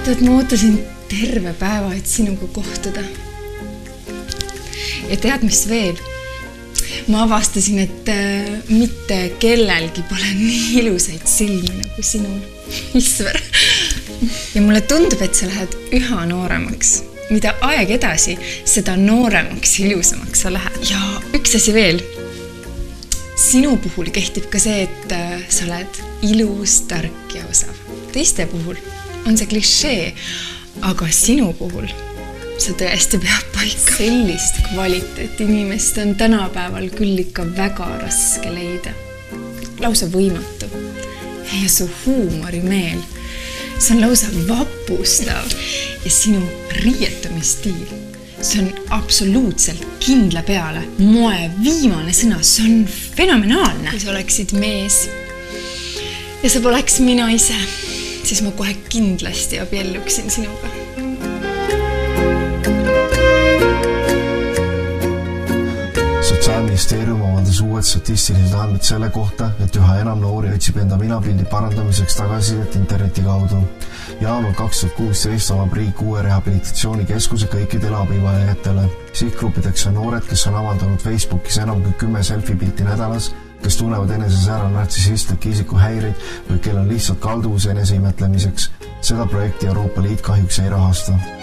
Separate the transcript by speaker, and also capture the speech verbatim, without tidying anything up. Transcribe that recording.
Speaker 1: Tead, ma ootasin terve päeva, et sinuga kohtuda. Ja tead, mis veel? Ma avastasin, et äh, mitte kellelgi pole nii ilusaid silmi nagu sinu, Isver. Ja mulle tundub, et sa lähed üha nooremaks. Mida aeg edasi, seda nooremaks, ilusamaks sa lähed. Ja üks asi veel. Sinu puhul kehtib ka see, et äh, sa oled ilus, tark ja osav. Teiste puhul on see klišee, aga sinu puhul see tõesti peab paika. Sellist kvaliteeti inimest on tänapäeval küll ikka väga raske leida. Lausa võimatu. Ja su huumorimeel, see on lausa vapustav. Ja sinu riietumistiil, see on absoluutselt kindla peale. Moe viimane sõna, see on fenomenaalne. Kui sa oleksid mees ja sa poleks mina ise, siis ma kohe kindlasti abielluksin sinuga.
Speaker 2: Sotsiaalministeerium avaldas uued statistilised andmed selle kohta, et üha enam noori otsib enda minapildi parandamiseks tagasisidet interneti kaudu. Jaanuar kaks tuhat kuusteist avab riik uue rehabilitatsioonikeskuse kõikidele abivajajatele. Sihtgruppideks on noored, kes on avaldanud Facebookis enam kui kümme selfie-pilti nädalas, kes tunnevad eneses ära nartsissistlikke isikuhäireid või kel on lihtsalt kalduvus enese imetlemiseks. Seda projekti Euroopa Liit kahjuks ei rahasta.